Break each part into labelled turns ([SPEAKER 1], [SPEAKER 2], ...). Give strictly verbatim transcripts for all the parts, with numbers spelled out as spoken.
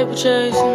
[SPEAKER 1] paper chasing.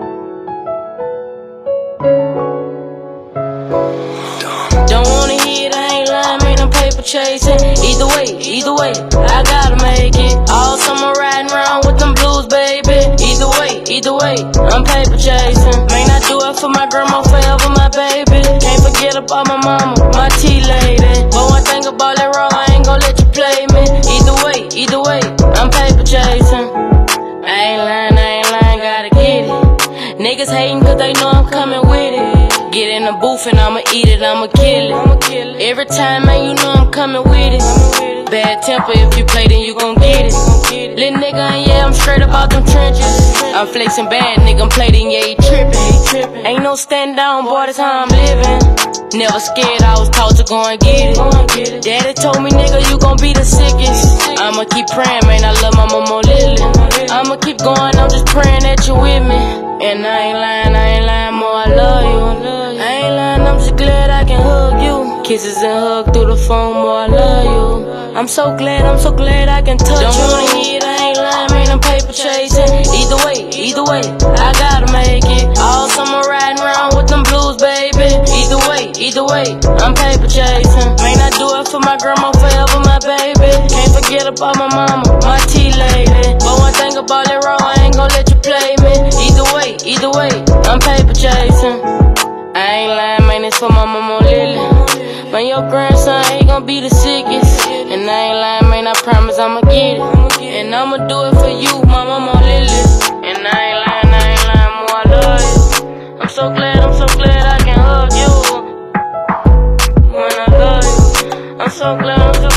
[SPEAKER 1] Don't wanna hear it, I ain't lying, man, I'm paper chasing. Either way, either way, I gotta make it. All summer riding around with them blues, baby. Either way, either way, I'm paper chasing. Man, I do it for my grandma, forever my baby. Can't forget about my mama, my tea lady. But one thing about that wrong, I ain't gon' let you play me. Either way, either way, I'm paper chasing. I ain't lying, I ain't lying, gotta get it. Niggas hating cause they know I'm coming with it. Get in the booth and I'ma eat it, I'ma kill it. Every time, man, you know I'm coming with it. Bad temper, if you play, then you gon' get it. Little nigga, and yeah, I'm straight about them trenches. I'm flexing bad, nigga, I'm played in, yeah, he trippin'. Ain't no stand down, boy, that's how I'm living. Never scared, I was taught to go and get it. Daddy told me, nigga, you gon' be the sickest. I'ma keep praying, man, I love my mama Lily. I'ma keep going, I'm just praying that you with me. And I ain't lying, I ain't lying, more I love you. I ain't lying, I'm just glad I can hug you. Kisses and hug through the phone, more I love you. I'm so glad, I'm so glad I can touch you. Don't wanna hear it, I ain't lying, man, I'm paper chasing. Either way, either way, I gotta make it. All summer riding around with them blues, baby. Either way, either way, I'm paper chasing. Man, I do it for my grandma, forever my baby. Can't forget about my mama, my tea lady. But one thing about it wrong, I ain't gon' let you play me. Either way, either way, I'm paper chasing. I ain't lying, man, it's for my mama Lily. Man, your grandson, he gon' be the sickest. And I ain't lying, man, I promise I'ma get it. And I'ma do it for you, my mama Lily. And I ain't lying, I ain't lying, more I love you. I'm so glad, I'm so glad I can hug you. When I love you, I'm so glad, I'm so